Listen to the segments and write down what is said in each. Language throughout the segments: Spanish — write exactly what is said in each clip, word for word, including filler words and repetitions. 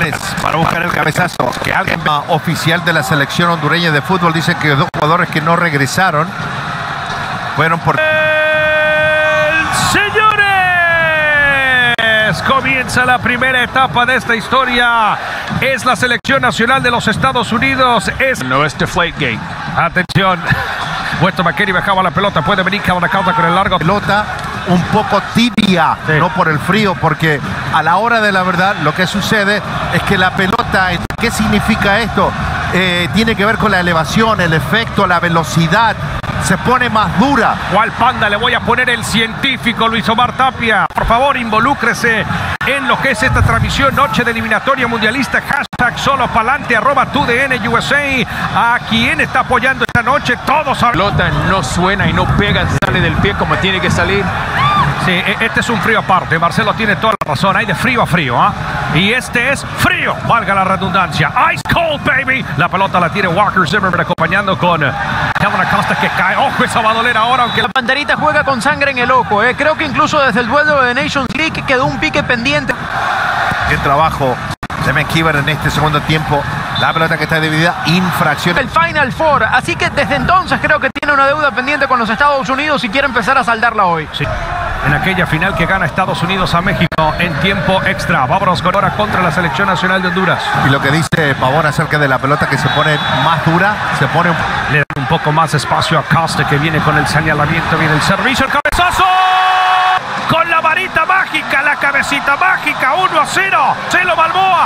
Morales para buscar el cabezazo. Que alguien oficial de la selección hondureña de fútbol dice que dos jugadores que no regresaron fueron por... Señores, comienza la primera etapa de esta historia. Es la selección nacional de los Estados Unidos. Es... No es Deflategate. Atención. Weston McKennie bajaba la pelota. Puede venir Calvin Acosta con el largo. Pelota un poco tibia, sí. No por el frío, porque a la hora de la verdad lo que sucede es que la pelota, ¿qué significa esto? Eh, tiene que ver con la elevación, el efecto, la velocidad. Se pone más dura. ¿Cuál panda? Le voy a poner el científico Luis Omar Tapia. Por favor, involúcrese en lo que es esta transmisión Noche de Eliminatoria Mundialista. Hashtag solo pa'lante, arroba tu D N U S A. ¿A quién está apoyando esta noche? Todos. La pelota no suena y no pega, sale del pie como tiene que salir. Sí, este es un frío aparte. Marcelo tiene toda la razón. Hay de frío a frío, ¿ah? ¿eh? Y este es frío, valga la redundancia. Ice cold, baby. La pelota la tiene Walker Zimmerman acompañando con Calvin Acosta que cae. Ojo, esa va a doler ahora, aunque... La Panterita juega con sangre en el ojo, ¿eh? Creo que incluso desde el duelo de Nations League quedó un pique pendiente. Qué trabajo de McKeever en este segundo tiempo. La pelota que está dividida, infracción. El Final Four, así que desde entonces creo que tiene una deuda pendiente con los Estados Unidos y quiere empezar a saldarla hoy. Sí. En aquella final que gana Estados Unidos a México en tiempo extra. Vámonos con ahora contra la selección nacional de Honduras. Y lo que dice Pavón acerca de la pelota que se pone más dura, se pone... Le da un poco más espacio a Costa que viene con el señalamiento, viene el servicio, el cabezazo. Con la varita mágica, la cabecita mágica, uno a cero. Chelo Balboa.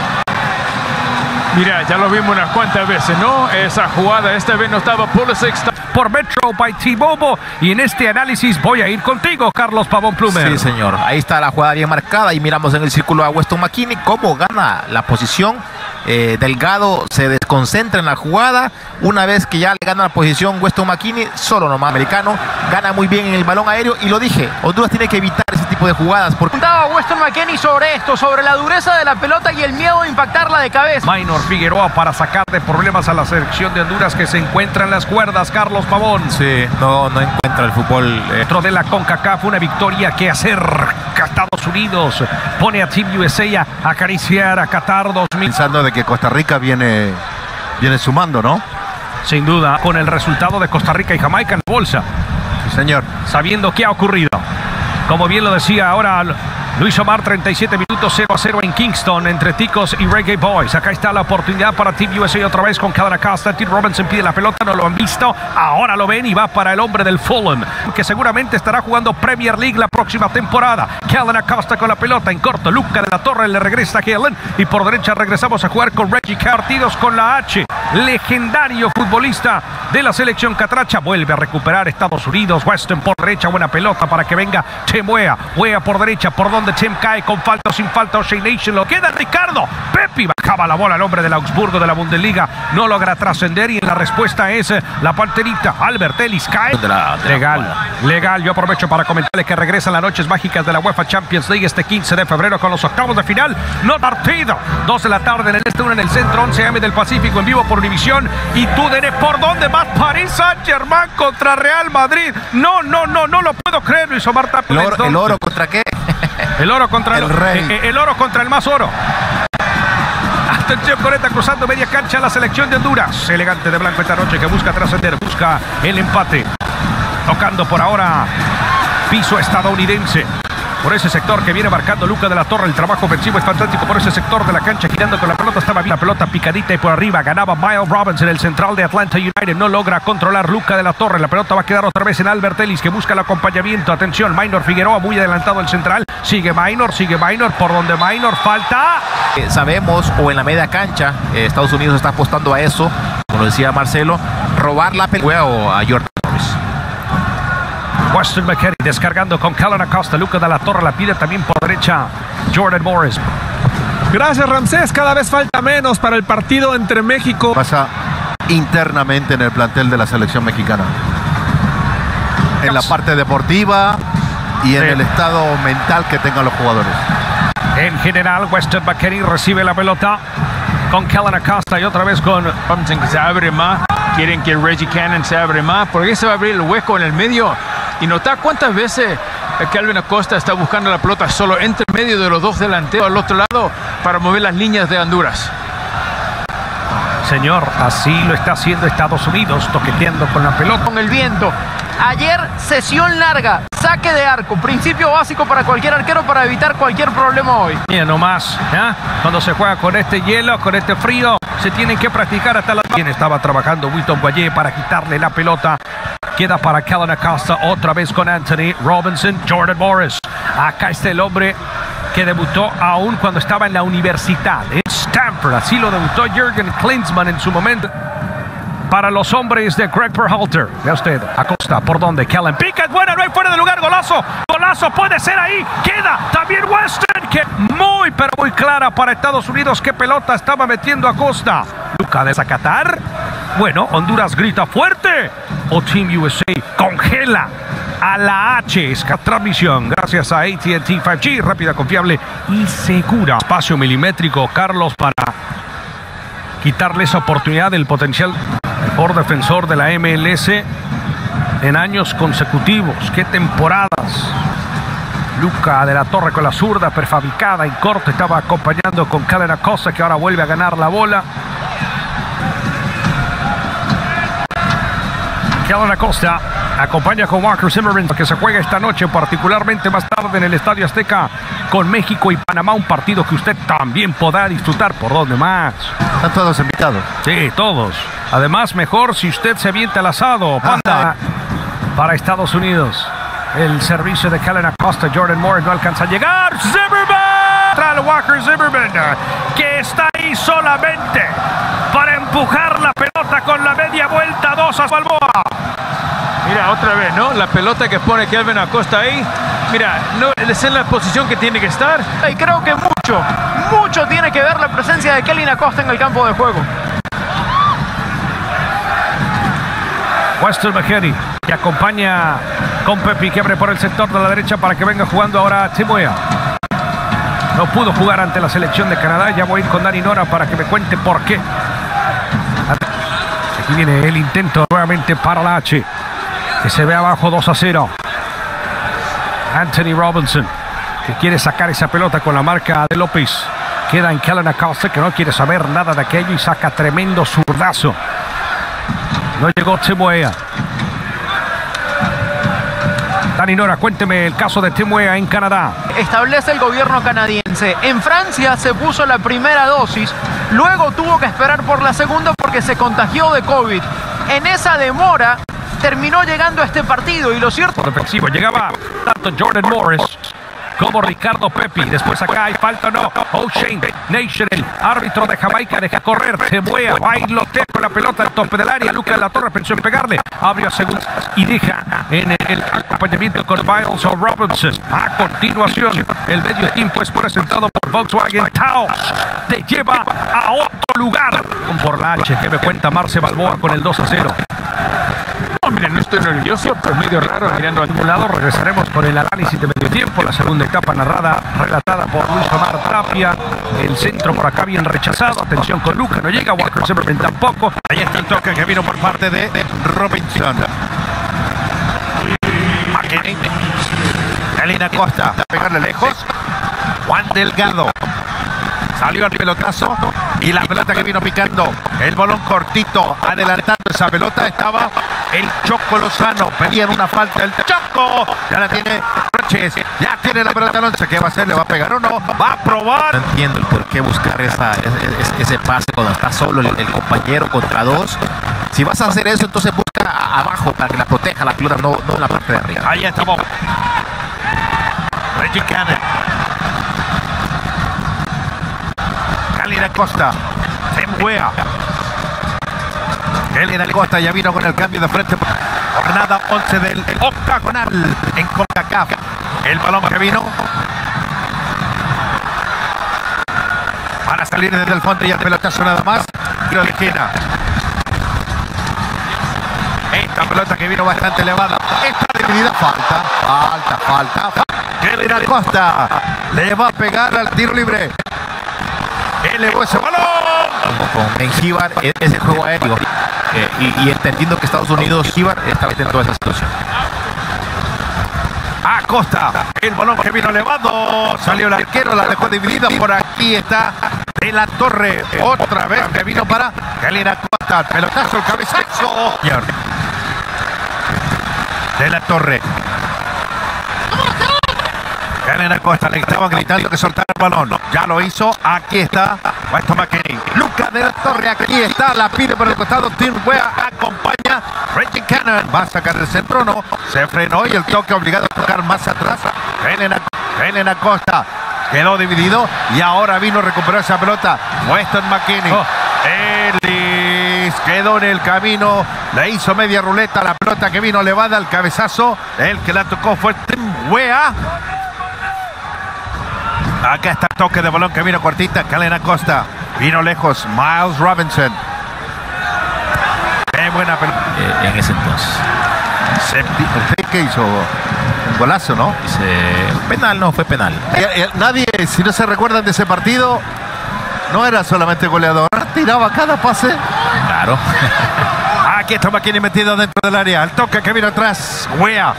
Mira, ya lo vimos unas cuantas veces, ¿no? Esa jugada, esta vez no estaba Pulisic. Por Metro by T-Mobile. Y en este análisis voy a ir contigo, Carlos Pavón Plumer. Sí, señor. Ahí está la jugada bien marcada y miramos en el círculo a Weston McKennie cómo gana la posición. Eh, Delgado se desconcentra en la jugada. Una vez que ya le gana la posición Weston McKennie, solo nomás americano, gana muy bien en el balón aéreo. Y lo dije, Honduras tiene que evitar ese tipo de jugadas. Porque... Preguntaba Weston McKennie sobre esto, sobre la dureza de la pelota y el miedo de impactarla de cabeza. Minor Figueroa para sacar de problemas a la selección de Honduras que se encuentra en las cuerdas, Carlos Pavón. Sí, no, no encuentra el fútbol. Eh. Dentro de la CONCACAF, una victoria que acerca a Estados Unidos, pone a Team U S A a acariciar a Qatar dos mil. Pensando de que Costa Rica viene, viene sumando, ¿no? Sin duda, con el resultado de Costa Rica y Jamaica en la bolsa. Sí, señor. Sabiendo qué ha ocurrido. Como bien lo decía ahora Luis Omar, treinta y siete minutos, cero a cero en Kingston entre Ticos y Reggae Boys. Acá está la oportunidad para Team U S A otra vez con Calvin Acosta. Tim Robinson pide la pelota, no lo han visto. Ahora lo ven y va para el hombre del Fulham, que seguramente estará jugando Premier League la próxima temporada. Calvin Acosta con la pelota en corto. Luca de la Torre le regresa a Helen. Y por derecha regresamos a jugar con Reggie Partidos con la H. Legendario futbolista de la selección catracha. Vuelve a recuperar Estados Unidos. Weston por derecha, buena pelota para que venga Tim Wea. Wea por derecha, por donde Tim cae con falta o sin falta. O'Shea Nation lo queda Ricardo. Pepi bajaba la bola al hombre del Augsburgo de la Bundesliga. No logra trascender y en la respuesta es la Panterita. Albert Ellis cae. De la, de legal, la legal. Yo aprovecho para comentarles que regresan las noches mágicas de la UEFA Champions League este quince de febrero con los octavos de final. No partido. dos de la tarde en el este, uno en el centro, once a eme del Pacífico en vivo por Univisión. Y tú, Dene, ¿por dónde vas? París Saint-Germain contra Real Madrid. No, no, no, no lo puedo creer, Luis Omar Tapia. ¿El oro, ¿El oro contra qué? El oro contra el, el rey. El, el oro contra el más oro. Atención con esta, cruzando media cancha la selección de Honduras. Elegante de blanco esta noche que busca trascender, busca el empate. Tocando por ahora piso estadounidense. Por ese sector que viene marcando Luca de la Torre. El trabajo ofensivo es fantástico por ese sector de la cancha. Girando con la pelota, estaba bien la pelota picadita y por arriba ganaba Miles Robinson, el central de Atlanta United. No logra controlar Luca de la Torre. La pelota va a quedar otra vez en Albert Ellis, que busca el acompañamiento. Atención, Minor Figueroa, muy adelantado el central. Sigue Minor, sigue Minor, por donde Minor falta. Eh, sabemos, o en la media cancha, eh, Estados Unidos está apostando a eso, como decía Marcelo, robar la pelota o a Jordan Morris. Weston McKennie descargando con Calvin Acosta. Luca de la Torre la pide también por derecha Jordan Morris. Gracias, Ramsés. Cada vez falta menos para el partido entre México. Pasa internamente en el plantel de la selección mexicana. En la parte deportiva y en sí. el estado mental que tengan los jugadores. En general, Weston McKennie recibe la pelota con Calvin Acosta y otra vez con Robinson, que se abre más. Quieren que Reggie Cannon se abre más, porque se va a abrir el hueco en el medio. Y nota cuántas veces Kelvin Acosta está buscando la pelota solo entre medio de los dos delanteros al otro lado para mover las líneas de Honduras. Señor, así lo está haciendo Estados Unidos, toqueteando con la pelota. Con el viento. Ayer, sesión larga, saque de arco, principio básico para cualquier arquero para evitar cualquier problema hoy. Mira nomás, ¿eh? Cuando se juega con este hielo, con este frío, se tienen que practicar hasta la... Quien estaba trabajando Wilton Guayé para quitarle la pelota. Queda para Kellyn Acosta, otra vez con Anthony Robinson, Jordan Morris. Acá está el hombre que debutó aún cuando estaba en la universidad, en Stanford. Así lo debutó Jürgen Klinsmann en su momento. Para los hombres de Greg Berhalter. Vea usted, Acosta, ¿por dónde? Kellen pica, es buena, no hay fuera de lugar, golazo. Golazo puede ser ahí, queda también Weston, que muy, pero muy clara para Estados Unidos. ¿Qué pelota estaba metiendo Acosta? Luca de Zacatar. Bueno, Honduras grita fuerte. O Team U S A congela a la H. Esta transmisión gracias a A T and T cinco G, rápida, confiable y segura. Espacio milimétrico, Carlos, para quitarle esa oportunidad del potencial mejor defensor de la M L S en años consecutivos. ¡Qué temporadas! Luca de la Torre con la zurda prefabricada en corte, estaba acompañando con Kellyn Acosta, que ahora vuelve a ganar la bola. Kellyn Acosta acompaña con Walker Zimmerman, que se juega esta noche, particularmente más tarde en el Estadio Azteca, con México y Panamá, un partido que usted también podrá disfrutar. ¿Por dónde más? Están todos invitados. Sí, todos. Además, mejor si usted se avienta el asado. Panda para Estados Unidos. El servicio de Kellyn Acosta, Jordan Morris no alcanza a llegar. Zimmerman, trae Walker Zimmerman, que está ahí solamente para empujar la pelota con la media vuelta. Dos a Balboa. Mira, otra vez, ¿no? La pelota que pone Kelvin Acosta ahí. Mira, no es en la posición que tiene que estar. Y creo que mucho, mucho tiene que ver la presencia de Kellyn Acosta en el campo de juego. Weston McKennie, que acompaña con Pepi, que abre por el sector de la derecha para que venga jugando ahora Tim Weah. No pudo jugar ante la selección de Canadá. Ya voy a ir con Dani Nora para que me cuente por qué. Aquí viene el intento nuevamente para la H, que se ve abajo dos a cero. Anthony Robinson, que quiere sacar esa pelota con la marca de López. Queda en Kellyn Acosta, que no quiere saber nada de aquello y saca tremendo zurdazo. No llegó Tim Weah. Dani Nora, cuénteme el caso de Tim Weah en Canadá. Establece el gobierno canadiense. En Francia se puso la primera dosis, luego tuvo que esperar por la segunda porque se contagió de COVID. En esa demora terminó llegando a este partido y lo cierto... Por defensivo llegaba tanto Jordan Morris como Ricardo Pepi. Después acá hay falta, no. O'Shane Nation, el árbitro de Jamaica, deja correr. Se mueve, bailotea con la pelota al tope del área. Luca de la Torre pensó en pegarle. Abrió a segunda y deja en el acompañamiento con Miles Robinson. A continuación, el medio tiempo es presentado por Volkswagen Taos. Te lleva a otro lugar. Por la H, que me cuenta Marce Balboa con el dos a cero. No, miren, no estoy nervioso, pero medio raro mirando al un lado. Regresaremos con el análisis de medio tiempo. La segunda etapa narrada, relatada por Luis Omar Tapia. El centro por acá bien rechazado. Atención con Luca, no llega. Walker Zimmerman tampoco. Ahí está el toque que vino por parte de Robinson. McKennie. Kellyn Acosta. A pegarle lejos. Juan Delgado. Salió al pelotazo y la pelota que vino picando. El balón cortito, adelantando esa pelota estaba el Choco Lozano. Pedían una falta el Choco. Ya la tiene Roches. Ya tiene la pelota Alonso. ¿Qué va a hacer? ¿Le va a pegar o no? Va a probar. No entiendo el por qué buscar esa, ese, ese pase cuando está solo el, el compañero contra dos. Si vas a hacer eso, entonces busca abajo para que la proteja la pelota, no, no en la parte de arriba. Ahí estamos. Reggie Cannon. Kellyn Acosta. Tim Weah. Kellyn Acosta ya vino con el cambio de frente. Jornada once del octagonal en CONCACAF. El balón que vino para salir desde el fondo y el pelotazo nada más. Tiro de esquina. Esta pelota que vino bastante elevada. Esta dividida falta. Falta, falta, falta. Kellyn Acosta le va a pegar al tiro libre. Elevó ese balón. Con Mengíbar es el juego aéreo. Eh, y, y entendiendo que Estados Unidos, Gíbar está atento a esa situación. Acosta. El balón que vino elevado. Salió el arquero, la dejó dividida. Por aquí está De la Torre. Otra vez que vino para Kellen Acosta. Pelotazo, el cabezazo. De la Torre. Kellen Acosta, le estaban gritando que soltara el balón. Ya lo hizo. Aquí está Weston McKennie. Lucas De la Torre, aquí está. La pide por el costado. Tim Weah acompaña. Reggie Cannon va a sacar el centro. No. Se frenó y el toque obligado a tocar más atrás. Kellen Acosta quedó dividido y ahora vino a recuperar esa pelota. Weston McKennie. Oh. Ellis quedó en el camino. Le hizo media ruleta. La pelota que vino elevada. El cabezazo. El que la tocó fue Tim Weah. Acá está el toque de balón que vino cortita. Kellen Acosta. Vino lejos. Miles Robinson. Qué buena pelota. Eh, en ese entonces. ¿Qué hizo? Un golazo, ¿no? Ese... Penal, no, fue penal. Eh, eh, nadie, si no se recuerdan de ese partido, no era solamente goleador. Tiraba cada pase. Claro. Aquí está McKennie metido dentro del área. El toque que vino atrás. Weah.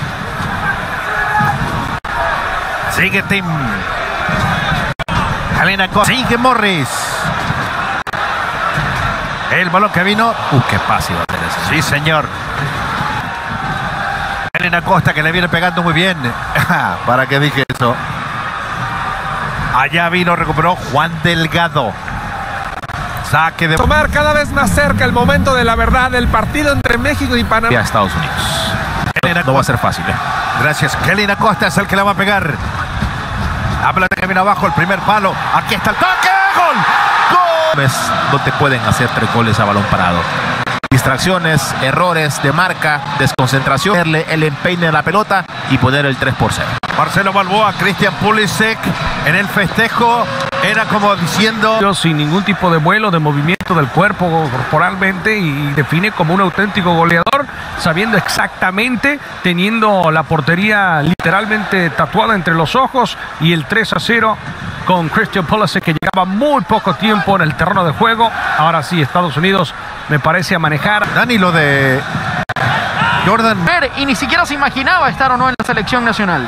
Sigue Tim. Kellen Acosta. Sigue Morris. El balón que vino. Uh, qué pase iba a tener ese. Sí, señor. Kellen Acosta que le viene pegando muy bien. ¿Para qué dije eso? Allá vino, recuperó Juan Delgado. Saque de... Tomar cada vez más cerca el momento de la verdad del partido entre México y Panamá. Y a Estados Unidos. No, no va a ser fácil, ¿eh? Gracias. Kellen Acosta es el que la va a pegar. La pelota que viene abajo, el primer palo. Aquí está el toque. ¡Gol! ¡Gol! No te pueden hacer tres goles a balón parado. Distracciones, errores de marca, desconcentración, el empeine de la pelota y poner el tres por cero. Marcelo Balboa, Christian Pulisic en el festejo. Era como diciendo... Sin ningún tipo de vuelo, de movimiento del cuerpo corporalmente, y define como un auténtico goleador, sabiendo exactamente, teniendo la portería literalmente tatuada entre los ojos, y el tres a cero con Christian Pulisic, que llegaba muy poco tiempo en el terreno de juego. Ahora sí, Estados Unidos me parece a manejar. Dani, lo de Jordan... Y ni siquiera se imaginaba estar o no en la selección nacional.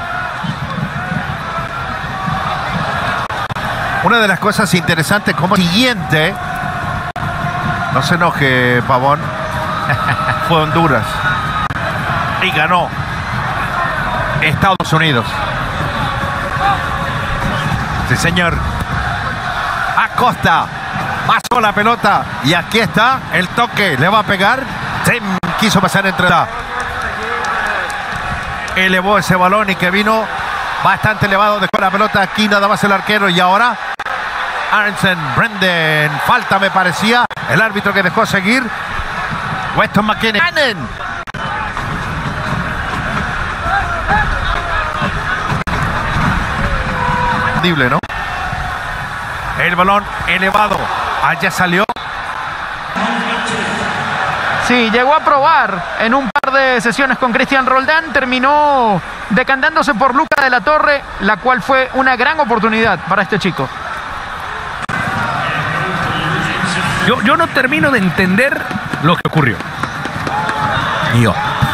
Una de las cosas interesantes como siguiente, no se enoje, Pavón, fue Honduras y ganó Estados Unidos. Sí, señor. Acosta pasó la pelota y aquí está el toque. Le va a pegar. Se quiso pasar entre la... Elevó ese balón y que vino bastante elevado. Dejó la pelota aquí, nada más el arquero. Y ahora Aronson, Brendan, falta me parecía. El árbitro que dejó seguir. Weston McKennie. ¿No? El balón elevado. Allá salió. Sí, llegó a probar en un par de sesiones con Cristian Roldán. Terminó decantándose por Lucas De la Torre, la cual fue una gran oportunidad para este chico. Yo, yo no termino de entender lo que ocurrió. Y yo.